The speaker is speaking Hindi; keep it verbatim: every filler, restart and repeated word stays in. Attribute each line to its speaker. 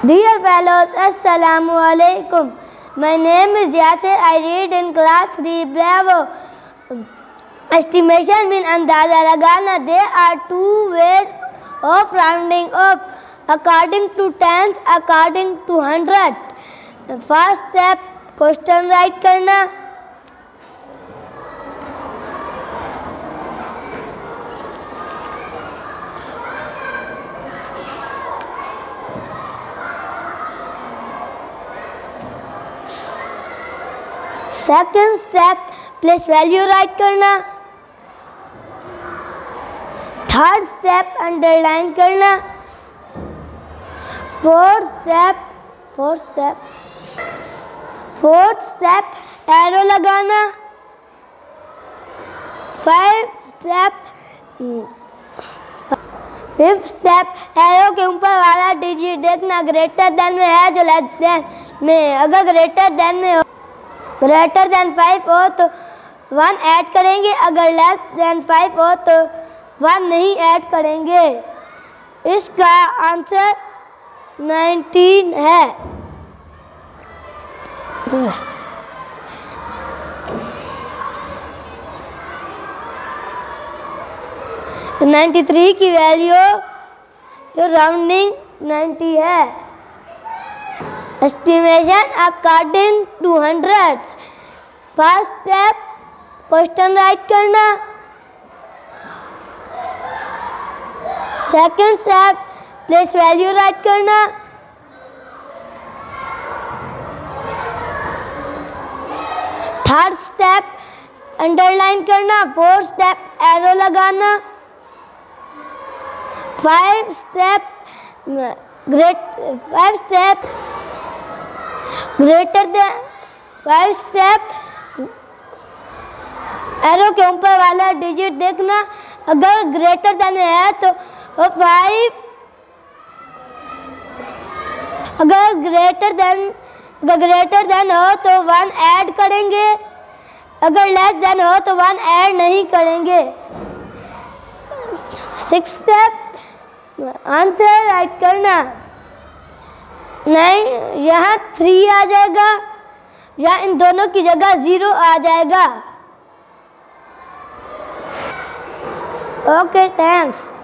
Speaker 1: Dear fellows, Assalamu alaikum. My name is Yasir. I read in class three. Bravo. Estimation means अंदाज़ा लगाना. There are two ways of rounding up, according to tens, according to hundred. First step, question write करना. Second step, place value write करना. थर्ड स्टेप, अंडरलाइन करना. Fourth step fourth step fourth step arrow लगाना. Five step fifth step, arrow के ऊपर वाला डिजिट देखना. ग्रेटर देन में है जो लेस देन में. अगर ग्रेटर देन में हो ग्रेटर देन फाइव हो तो वन ऐड करेंगे. अगर लेस देन फाइव हो तो वन नहीं ऐड करेंगे. इसका आंसर नाइनटीन है. नाइन्टी थ्री की वैल्यू राउंडिंग नाइन्टी है. Estimation according to hundreds. First step, question write करना. Second step, place value write करना. Third step, underline करना. Fourth step, arrow लगाना. Five step, great five step greater than five step, arrow के ऊपर वाला डिजिट देखना. अगर ग्रेटर देन है तो फाइव, अगर ग्रेटर देन अगर ग्रेटर देन हो तो वन ऐड करेंगे. अगर लेस देन हो तो वन ऐड नहीं करेंगे. सिक्स स्टेप, आंसर राइट करना. नहीं, यहाँ थ्री आ जाएगा या इन दोनों की जगह ज़ीरो आ जाएगा. Okay, thanks.